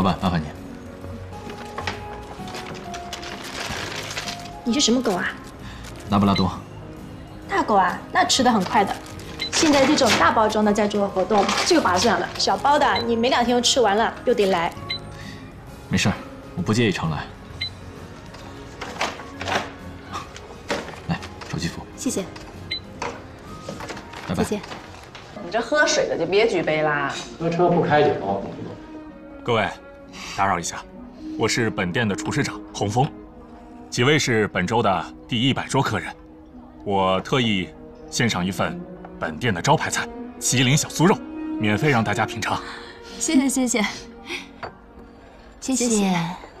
板，麻烦你。 你是什么狗啊？ 拉布拉多。 大狗啊，那吃的很快的。现在这种大包装的在做活动，最划算了。小包的你没2天就吃完了，又得来。 没事，我不介意常来。来，手机付。 谢谢。 拜拜。 再见。 你这喝水的就别举杯啦。 喝车不开酒。 各位，打扰一下，我是本店的厨师长洪峰，几位是本周的第100桌客人，我特意献上一份本店的招牌菜麒麟小酥肉，免费让大家品尝。 谢谢谢谢谢谢。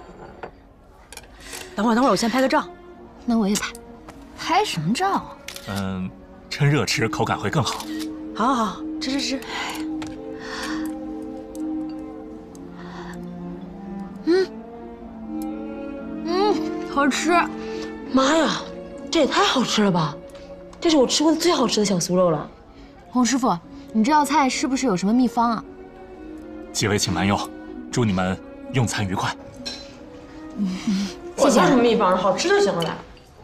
等会儿，我先拍个照。 那我也拍。拍什么照？ 趁热吃口感会更好。 好好好，吃。 好吃。 妈呀，这也太好吃了吧！这是我吃过的最好吃的小酥肉了。 洪师傅，你这道菜是不是有什么秘方啊？ 几位请慢用，祝你们用餐愉快。 谢谢。什么秘方？好吃就行了吧？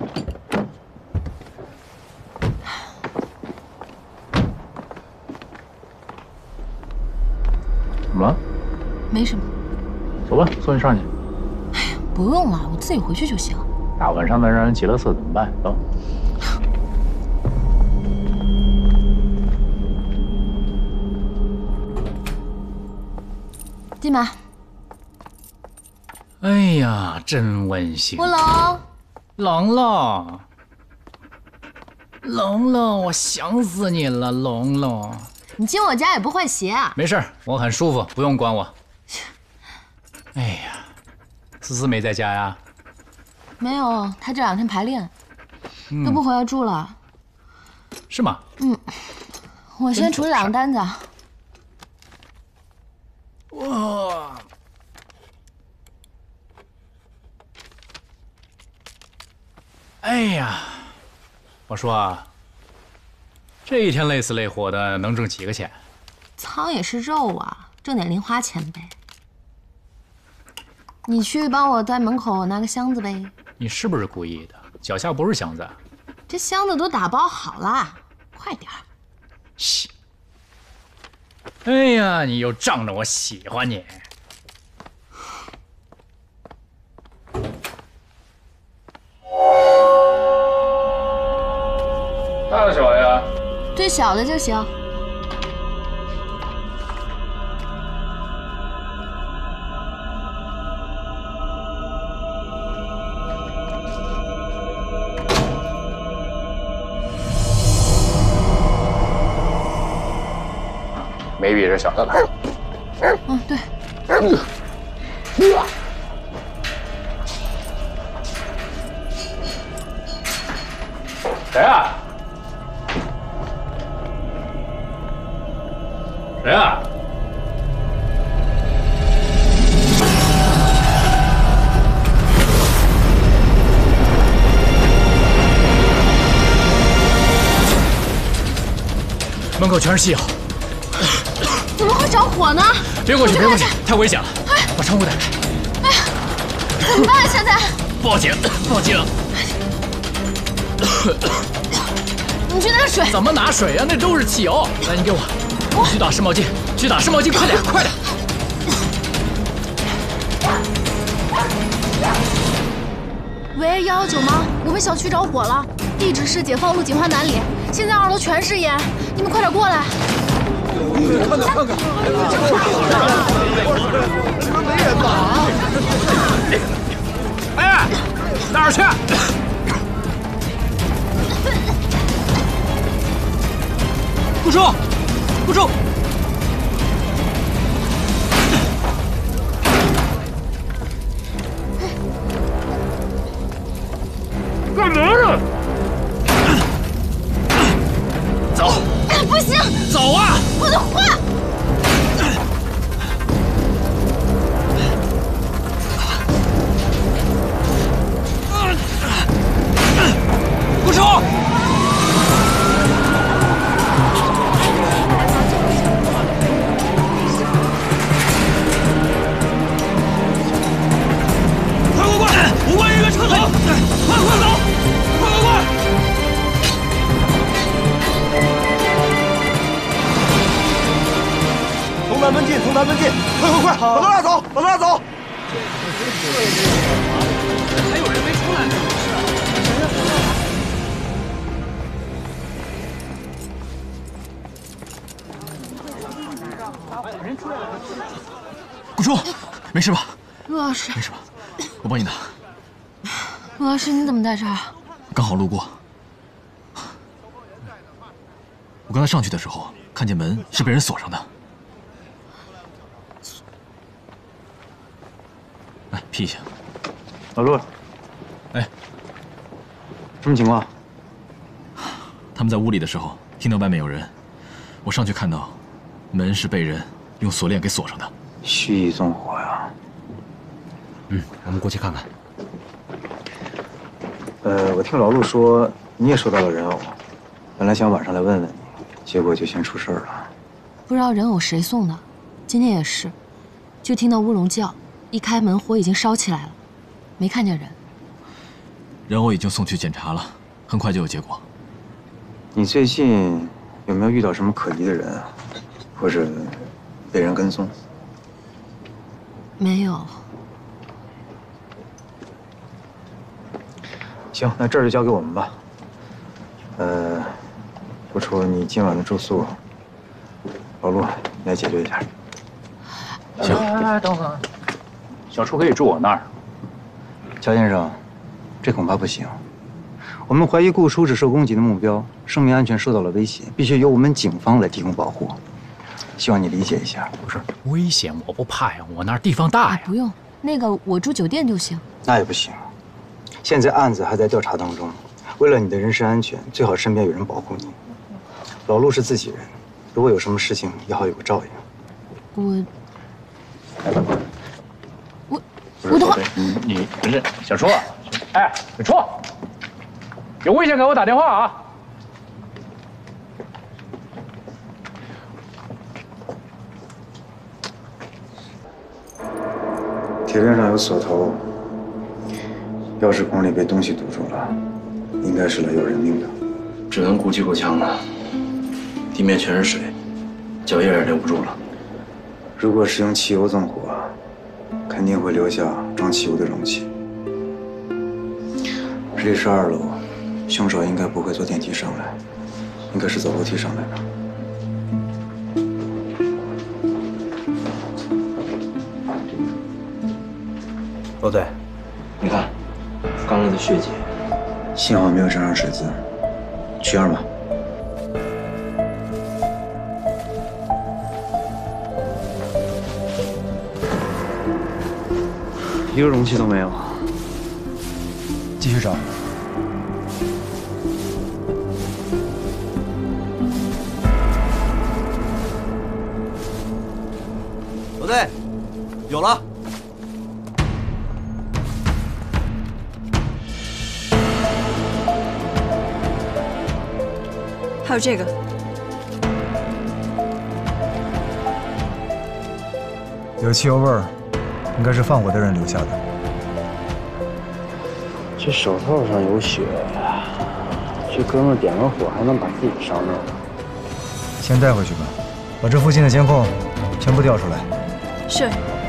怎么了？ 没什么。 走吧，送你上去。 不用了，我自己回去就行。 大晚上的让人急了色怎么办？走。 进吧。 哎呀，真温馨。 乌龙， 龙龙，我想死你了，龙龙。 你进我家也不换鞋啊？ 没事，我很舒服，不用管我。哎呀，思思没在家呀？ 没有，他这2天排练，都不回来住了。 是吗？ 我先处理2个单子。 哇！哎呀，我说啊，这一天累死累活的，能挣几个钱？ 仓也是肉啊，挣点零花钱呗。你去帮我在门口拿个箱子呗。 你是不是故意的？脚下不是箱子。 这箱子都打包好了，快点儿。 嘘。哎呀，你又仗着我喜欢你。大的小呀？ 最小的就行。 没比这小的了。 对。 谁啊？谁啊？门口全是戏友。 怎么会着火呢？ 别过去，别过去，太危险了！把窗户打开。 哎呀，怎么办？现在？ 报警！报警！ 你去拿水。 怎么拿水啊？那都是汽油。来，你给我。去打湿毛巾，去打湿毛巾，快点，快点！ 喂，119吗？我们小区着火了，地址是解放路锦华南里，现在2楼全是烟，你们快点过来！ 看看，没人吧？ 哎，哪儿去？ 顾叔，顾叔， 干嘛呢？走！ 不行， 走啊！ 我的话。 顾叔。 快，把他拉走，把他拉走！ 还有人没出来呢。 顾叔，没事吧？ 陆老师， 没事吧？我帮你拿。 陆老师，你怎么在这儿？ 刚好路过。我刚才上去的时候，看见门是被人锁上的。来，披一下。 老陆， 哎， 什么情况？ 他们在屋里的时候，听到外面有人，我上去看到，门是被人用锁链给锁上的。 蓄意纵火呀！ 我们过去看看。 我听老陆说你也收到了人偶，本来想晚上来问问你，结果就先出事儿了。 不知道人偶谁送的，今天也是，就听到乌龙叫，一开门火已经烧起来了，没看见人。 人偶已经送去检查了，很快就有结果。 你最近有没有遇到什么可疑的人啊，或者被人跟踪？ 没有。 行，那这儿就交给我们吧。不出你今晚的住宿，老陆，你来解决一下。 行。 哎，等会儿，小初可以住我那儿。 乔先生，这恐怕不行。我们怀疑顾叔是受攻击的目标，生命安全受到了威胁，必须由我们警方来提供保护。希望你理解一下。 不是危险，我不怕呀，我那儿地方大呀。 不用，那个我住酒店就行。 那也不行，现在案子还在调查当中，为了你的人身安全，最好身边有人保护你。老陆是自己人，如果有什么事情，也好有个照应。 我等会儿， 你不是小初，哎，小初，有危险给我打电话啊！ 铁链上有锁头，钥匙孔里被东西堵住了，应该是来要人命的。 只能鼓起口腔了，地面全是水，脚印也留不住了。 如果是用汽油纵火，肯定会留下装汽油的容器。这里是2楼，凶手应该不会坐电梯上来，应该是走楼梯上来的。 罗队，你看，刚才的血迹， 幸好没有沾上水渍。取样吧。一个容器都没有。继续找。 罗队，有了。 还有这个， 有汽油味儿，应该是放火的人留下的。 这手套上有血，这哥们点个火还能把自己烧灭？ 先带回去吧，把这附近的监控全部调出来。 是。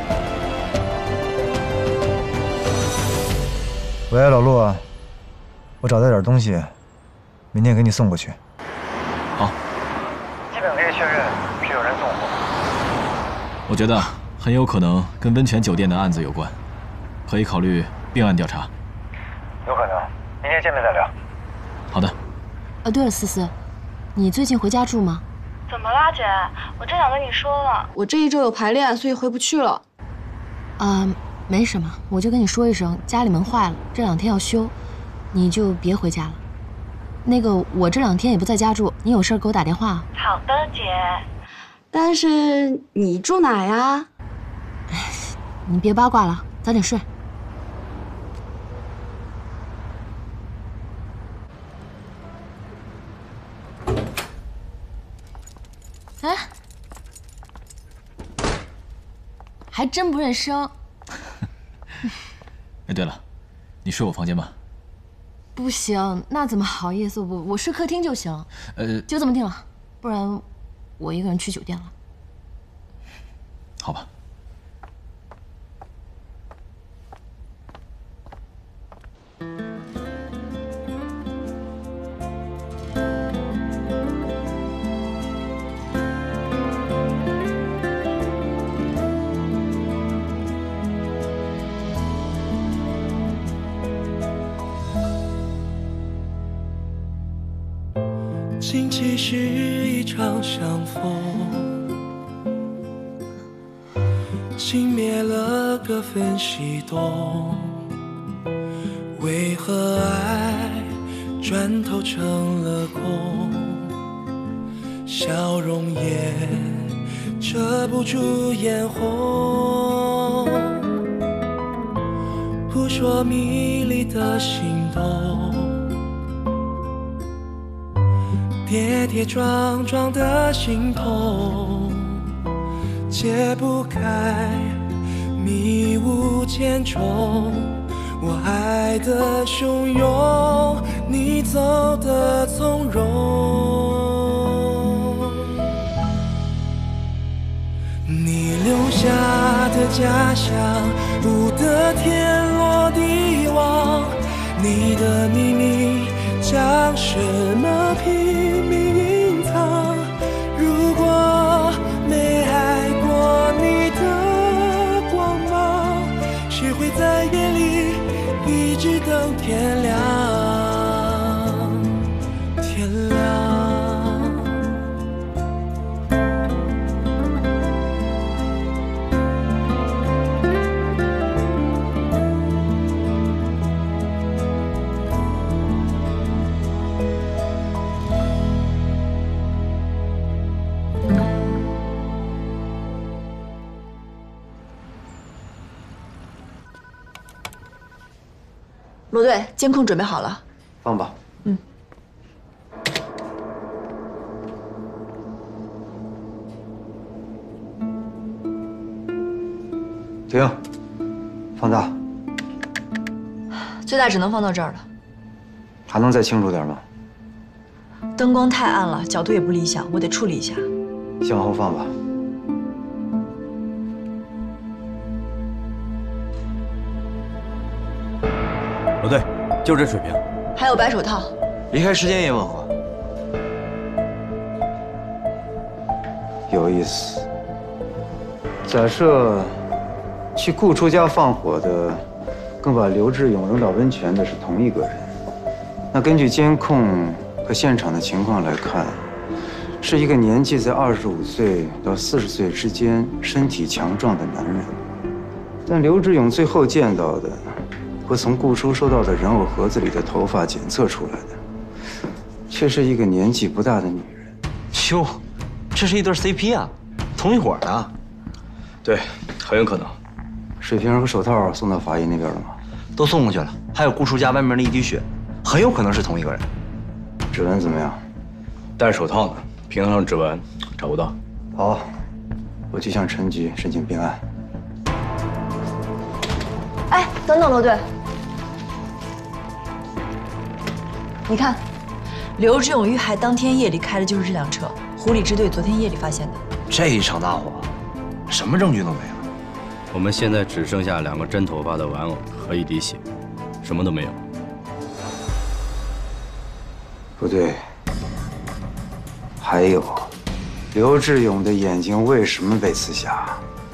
喂，老陆啊，我找到点东西，明天给你送过去。 好。 基本可以确认是有人纵火。 我觉得很有可能跟温泉酒店的案子有关，可以考虑并案调查。 有可能，明天见面再聊。 好的。 对了，思思，你最近回家住吗？ 怎么啦，姐？我正想跟你说呢。我这一周有排练，所以回不去了。 没什么，我就跟你说一声，家里门坏了，这2天要修，你就别回家了。那个，我这2天也不在家住，你有事给我打电话。 好的，姐。 但是你住哪呀？ 你别八卦了，早点睡。哎，还真不认生。 哎，对了，你睡我房间吧。 不行，那怎么好意思？我睡客厅就行。就这么定了，不然我一个人去酒店了。 好吧。 竟其实一场相逢，轻灭了各分西东。为何爱转头成了空？笑容也遮不住眼红，扑朔迷离的心动，跌跌撞撞的心痛，解不开迷雾千重。我爱的汹涌，你走的从容。你留下的家乡，不得天落地亡。你的秘密将什么拼命隐藏？如果没爱过你的光芒，谁会在夜里一直等天亮？天亮。 罗队，监控准备好了， 放吧。 嗯。 停，放大。 最大只能放到这儿了。 还能再清楚点吗？ 灯光太暗了，角度也不理想，我得处理一下。 向后放吧。 罗队，就这水平。 还有白手套。 离开时间也吻合。 有意思。假设去顾初家放火的，跟把刘志勇扔到温泉的是同一个人，那根据监控和现场的情况来看，是一个年纪在25岁到40岁之间、身体强壮的男人。但刘志勇最后见到的，和从顾初收到的人偶盒子里的头发检测出来的，却是一个年纪不大的女人。 哟，这是一对 CP 啊，同一伙的。对，很有可能。 水瓶和手套送到法医那边了吗？ 都送过去了，还有顾叔家外面的一滴血，很有可能是同一个人。 指纹怎么样？ 戴手套呢，屏上的指纹找不到。 好，我去向陈局申请并案。 哎，等等，罗队，你看，刘志勇遇害当天夜里开的就是这辆车，湖里支队昨天夜里发现的。 这一场大火，什么证据都没有。 我们现在只剩下2个真头发的玩偶和一滴血，什么都没有。 不对，还有，刘志勇的眼睛为什么被刺瞎？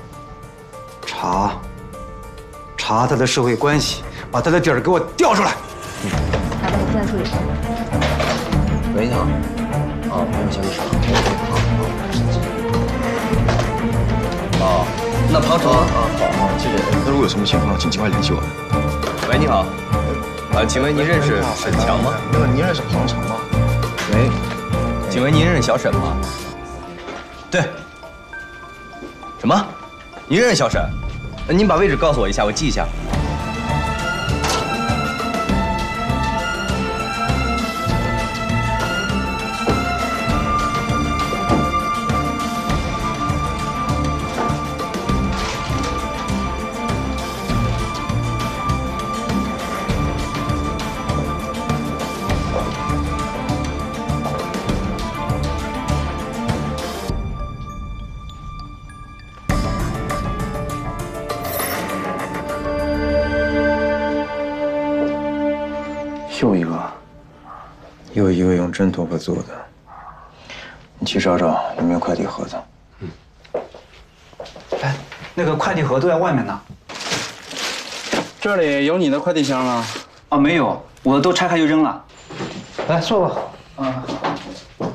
查他的社会关系，把他的底儿给我调出来。 好的，我现在处理。 喂，你好。哦，没有消息哦，那庞成好，谢谢。 那如果有什么情况，请尽快联系我们。 喂，你好。请问您认识沈强吗？ 那个，您认识庞成吗？ 喂，请问您认识小沈吗？ 对。什么？您认识小沈？您把位置告诉我一下，我记一下。 又一个用真头发做的，你去找找有没有快递盒子。 哎，那个快递盒都在外面呢。 这里有你的快递箱吗？ 啊，没有，我都拆开就扔了。 来，坐吧。 啊，好。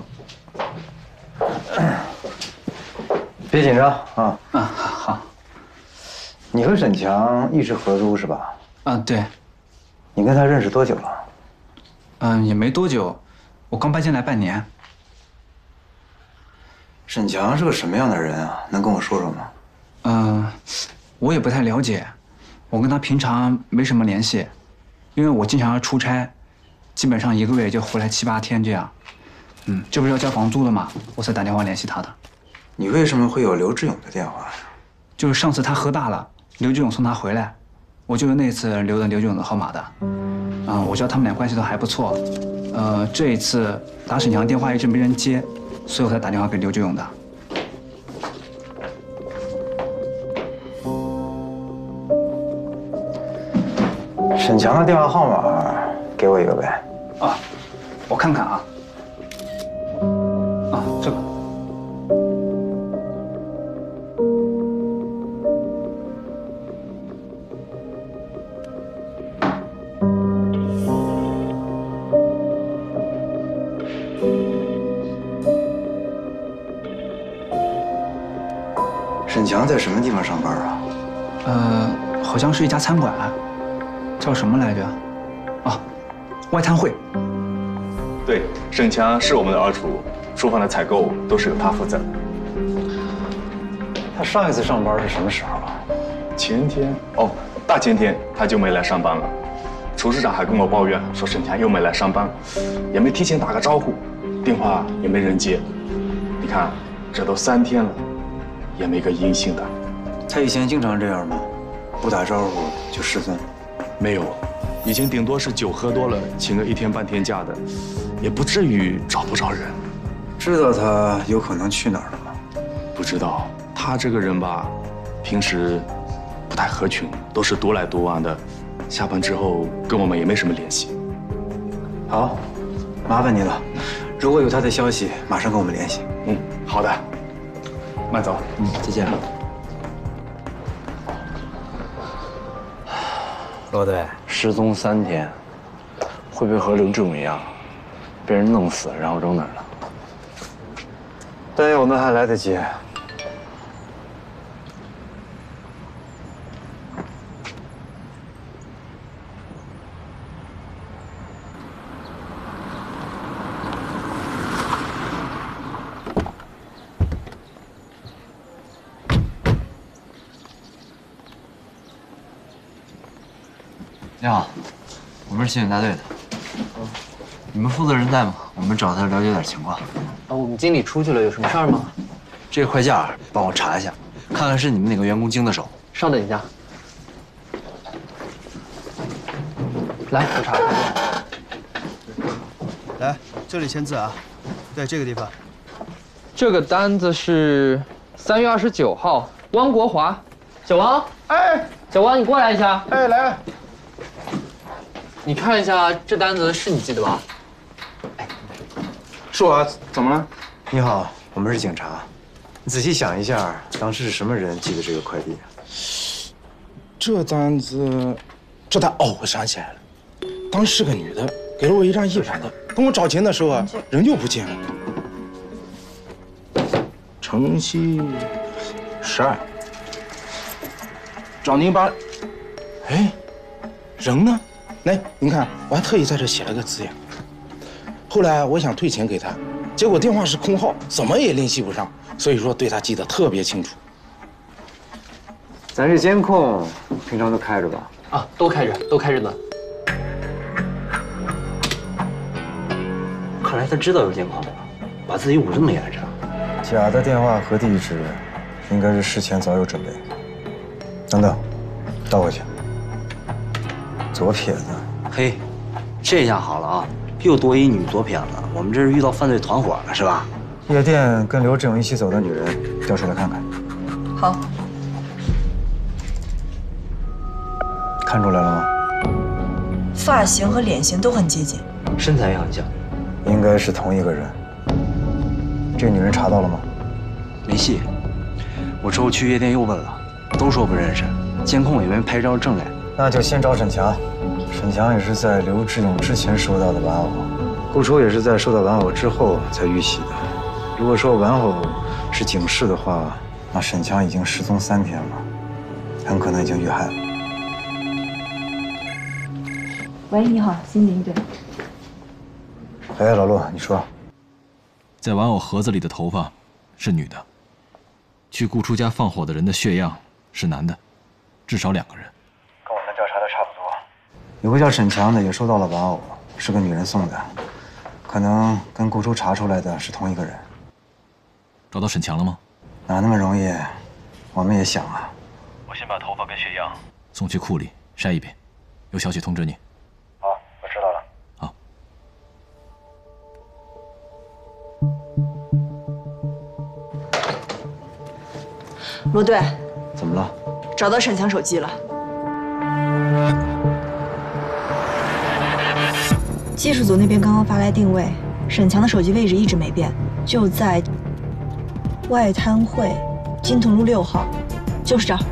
别紧张啊。 好。 你和沈强一直合租是吧？ 对。 你跟他认识多久了？ 也没多久，我刚搬进来半年。 沈强是个什么样的人啊？能跟我说说吗？我也不太了解，我跟他平常没什么联系，因为我经常要出差，基本上1个月就回来7、8天这样。这不是要交房租了吗？我才打电话联系他的。 你为什么会有刘志勇的电话呀？ 就是上次他喝大了，刘志勇送他回来，我就是那次留的刘志勇的号码的。我知道他们俩关系都还不错。这一次打沈强电话一直没人接，所以我才打电话给刘志勇的。 沈强的电话号码给我一个呗。 我看看啊。这个。 沈强在什么地方上班啊？ 好像是一家餐馆，叫什么来着？外滩汇。 对，沈强是我们的二厨，厨房的采购都是由他负责。 他上一次上班是什么时候啊？ 前天大前天他就没来上班了。厨师长还跟我抱怨说沈强又没来上班，也没提前打个招呼，电话也没人接。你看，这都3天了，也没个音信的。 他以前经常这样吗？不打招呼就失踪？ 没有，以前顶多是酒喝多了，请个1天半天假的，也不至于找不着人。 知道他有可能去哪儿了吗？ 不知道，他这个人吧，平时不太合群，都是独来独往的，下班之后跟我们也没什么联系。 好，麻烦你了，如果有他的消息，马上跟我们联系。 好的，慢走。 再见。 罗队失踪3天，会不会和刘志勇一样，被人弄死，然后扔哪儿了？ 但有那还来得及。 你好，我们是刑警大队的。你们负责人在吗？我们找他了解点情况。 我们经理出去了，有什么事儿吗？ 这个快件帮我查一下，看看是你们哪个员工经的手。 稍等一下。来，我查看。 来，这里签字啊。对，这个地方。 这个单子是3月29号，汪国华。小王，小王，你过来一下。 来。 你看一下这单子是你寄的吧？ 是我啊，怎么了？ 你好，我们是警察。你仔细想一下，当时是什么人寄的这个快递？ 这单子，我想起来了，当时是个女的，给了我1张100的，跟我找钱的时候啊，人就不见了。城西12，找您把，人呢？来，您看，我还特意在这写了个字呀。后来我想退钱给他，结果电话是空号，怎么也联系不上，所以说对他记得特别清楚。 咱这监控平常都开着吧？ 都开着，都开着呢。 看来他知道有监控了，把自己捂这么严实。 假的电话和地址，应该是事前早有准备。等等，倒回去。左撇子， 嘿，这下好了啊，又多一女左撇子，我们这是遇到犯罪团伙了是吧？ 夜店跟刘志勇一起走的女人，调出来看看。 好。 看出来了吗？ 发型和脸型都很接近， 身材也很像， 应该是同一个人。这女人查到了吗？ 没戏。我之后去夜店又问了，都说不认识，监控也没拍照证来。 那就先找沈强。沈强也是在刘志勇之前收到的玩偶，顾初也是在收到玩偶之后才遇袭的。如果说玩偶是警示的话， 那沈强已经失踪3天了，很可能已经遇害了。 喂，你好，新民队。 哎，老陆，你说， 在玩偶盒子里的头发是女的，去顾初家放火的人的血样是男的，至少2个人。 跟我们调查的差不多。有个叫沈强的也收到了玩偶，是个女人送的，可能跟顾初查出来的是同一个人。 找到沈强了吗？ 哪那么容易？我们也想啊。 我先把头发跟血样送去库里筛一遍，有消息通知你。 好，我知道了。 好。 罗队， 怎么了？ 找到沈强手机了。技术组那边刚刚发来定位，沈强的手机位置一直没变，就在外滩汇金屯路6号，就是这儿。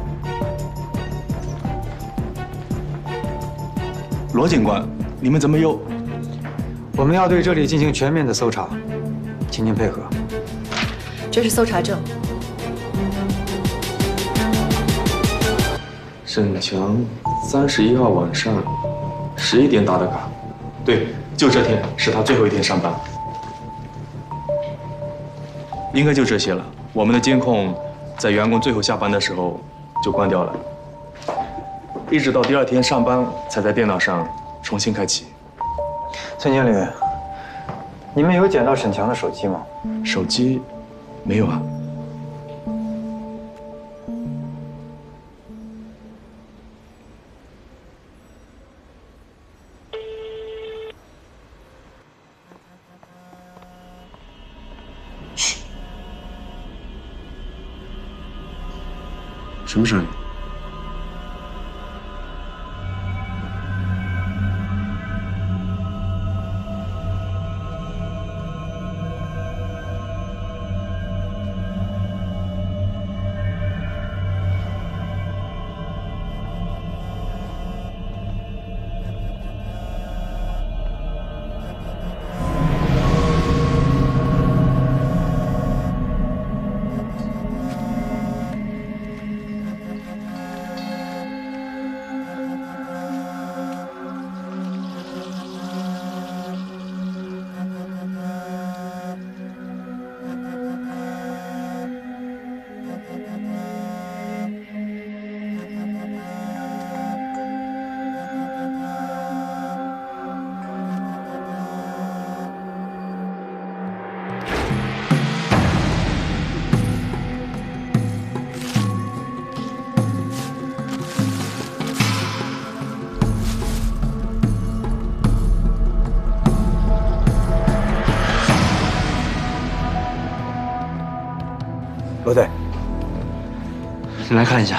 罗警官，你们怎么又？ 我们要对这里进行全面的搜查，请您配合。 这是搜查证。 沈强31号晚上11点打的卡，对，就这天是他最后一天上班。应该就这些了。我们的监控在员工最后下班的时候就关掉了，一直到第2天上班才在电脑上重新开启。 孙经理，你们有捡到沈强的手机吗？ 手机没有啊。 什么声音？ 罗队， 你来看一下。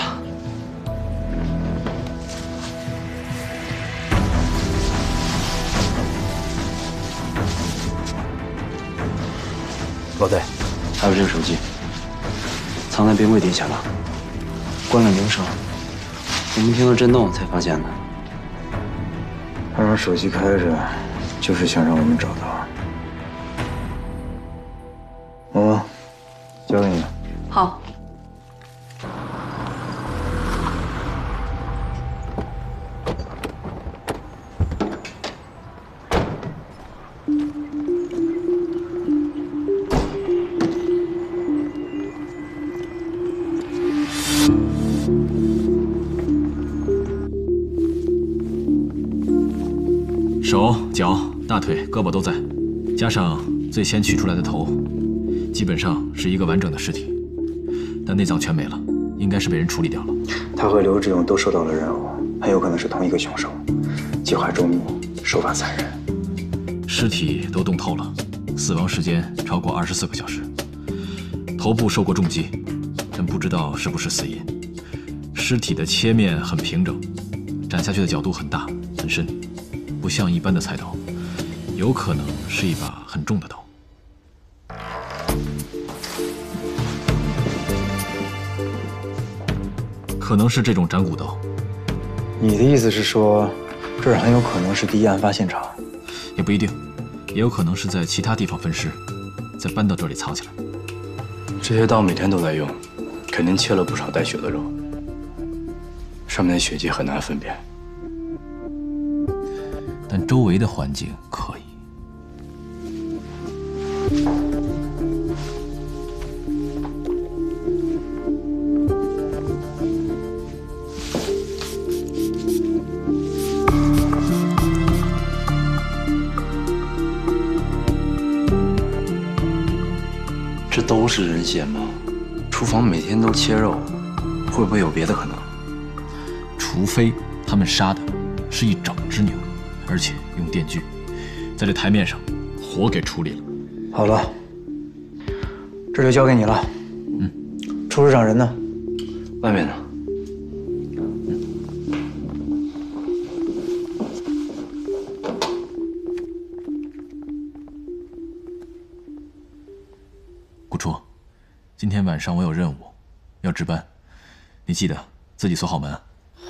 罗队， 还有这个手机，藏在冰柜底下了，关了铃声，我们听到震动才发现的。 他让手机开着，就是想让我们找到。萌萌，交给你了。 好。 手、脚、大腿、胳膊都在，加上最先取出来的头，基本上是一个完整的尸体，但内脏全没了，应该是被人处理掉了。 他和刘志勇都受到了人偶，很有可能是同一个凶手，计划周密，手法残忍。 尸体都冻透了，死亡时间超过24个小时，头部受过重击，但不知道是不是死因。尸体的切面很平整，斩下去的角度很大很深，不像一般的菜刀，有可能是一把很重的刀。可能是这种斩骨刀。 你的意思是说，这儿很有可能是第一案发现场？ 也不一定，也有可能是在其他地方分尸，再搬到这里藏起来。 这些刀每天都在用， 肯定切了不少带血的肉，上面的血迹很难分辨。 但周围的环境可以。 这都是人血吗？厨房每天都切肉，会不会有别的可能？ 除非他们杀的是一整只牛，而且用电锯，在这台面上活给处理了。 好了，这就交给你了。厨师长人呢？ 外面呢？ 顾初，今天晚上我有任务，要值班，你记得自己锁好门。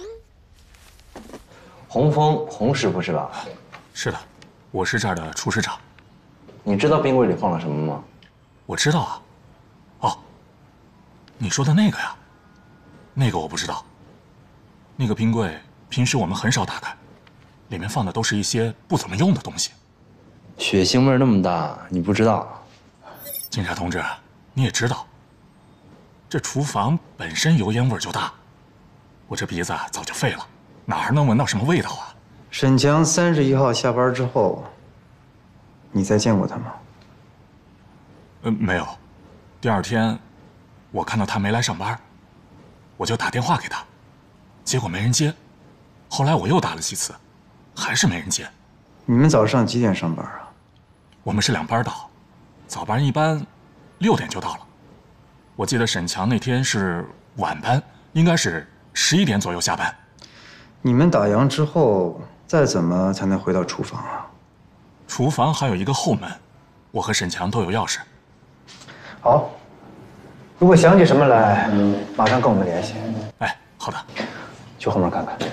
洪峰，洪师傅是吧？ 是的，我是这儿的厨师长。 你知道冰柜里放了什么吗？ 我知道啊。哦，你说的那个呀？那个我不知道。那个冰柜平时我们很少打开，里面放的都是一些不怎么用的东西。 血腥味那么大，你不知道？ 警察同志，你也知道，这厨房本身油烟味就大，我这鼻子早就废了，哪儿能闻到什么味道啊？ 沈强31号下班之后，你再见过他吗？ 没有。第二天，我看到他没来上班，我就打电话给他，结果没人接。后来我又打了几次，还是没人接。 你们早上几点上班啊？ 我们是2班倒，早班一般6点就到了。我记得沈强那天是晚班，应该是11点左右下班。 你们打烊之后，再怎么才能回到厨房啊？ 厨房还有一个后门，我和沈强都有钥匙。 好，如果想起什么来，马上跟我们联系。 哎，好的。 去后面看看。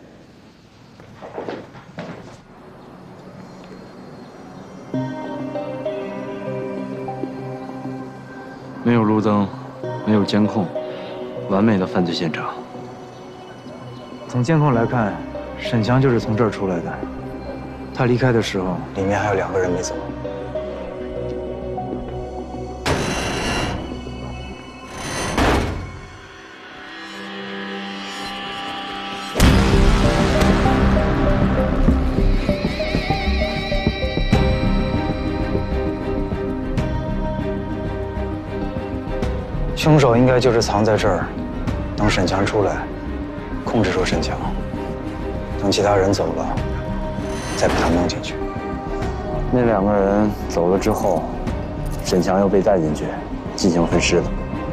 没有路灯，没有监控，完美的犯罪现场。 从监控来看，沈强就是从这儿出来的。他离开的时候，里面还有2个人没走。凶手应该就是藏在这儿，等沈强出来，控制住沈强，等其他人走了，再把他弄进去。 那2个人走了之后，沈强又被带进去，进行分尸了。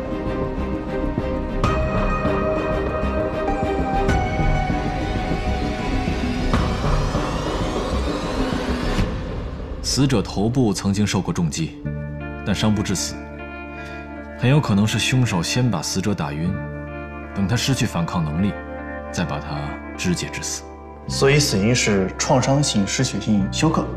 死者头部曾经受过重击，但伤不致死。很有可能是凶手先把死者打晕，等他失去反抗能力，再把他肢解致死。 所以死因是创伤性失血性休克。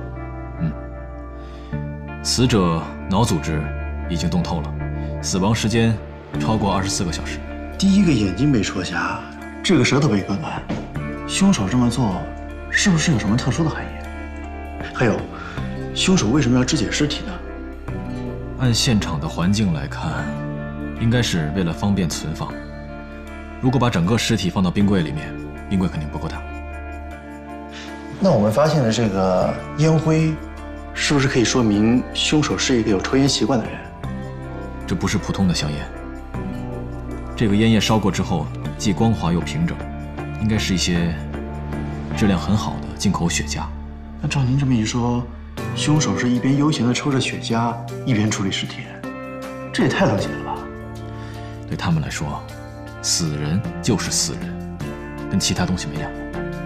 死者脑组织已经冻透了，死亡时间超过24个小时。 第一个眼睛被戳瞎，这个舌头被割断，凶手这么做是不是有什么特殊的含义？还有，凶手为什么要肢解尸体呢？ 按现场的环境来看，应该是为了方便存放。如果把整个尸体放到冰柜里面，冰柜肯定不够大。 那我们发现的这个烟灰，是不是可以说明凶手是一个有抽烟习惯的人？ 这不是普通的香烟，这个烟叶烧过之后，既光滑又平整，应该是一些质量很好的进口雪茄。 那照您这么一说，凶手是一边悠闲地抽着雪茄，一边处理尸体，这也太冷血了吧？ 对他们来说，死人就是死人，跟其他东西没两样。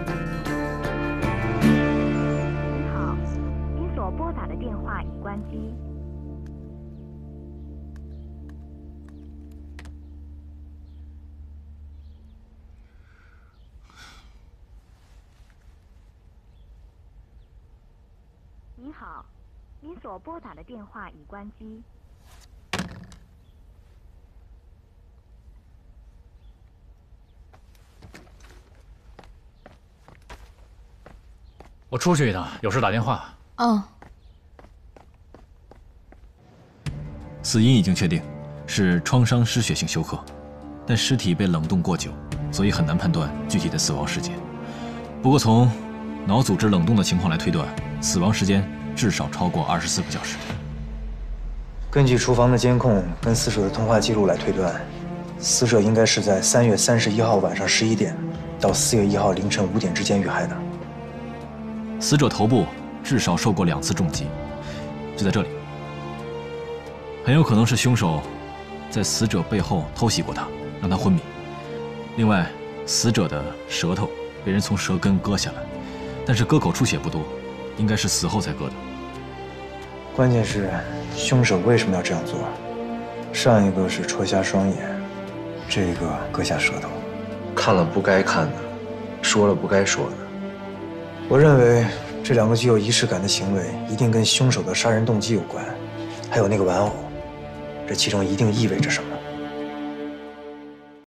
您好，您所拨打的电话已关机。您好，您所拨打的电话已关机。 我出去一趟，有事打电话。 嗯。 死因已经确定是创伤失血性休克，但尸体被冷冻过久，所以很难判断具体的死亡时间。不过从脑组织冷冻的情况来推断，死亡时间至少超过24个小时。 根据厨房的监控跟死者的通话记录来推断，死者应该是在3月31号晚上11点到4月1号凌晨5点之间遇害的。 死者头部至少受过2次重击，就在这里。很有可能是凶手在死者背后偷袭过他，让他昏迷。另外，死者的舌头被人从舌根割下来，但是割口出血不多，应该是死后才割的。 关键是凶手为什么要这样做？上一个是戳瞎双眼，这个割下舌头， 看了不该看的，说了不该说的。 我认为这2个具有仪式感的行为一定跟凶手的杀人动机有关，还有那个玩偶，这其中一定意味着什么。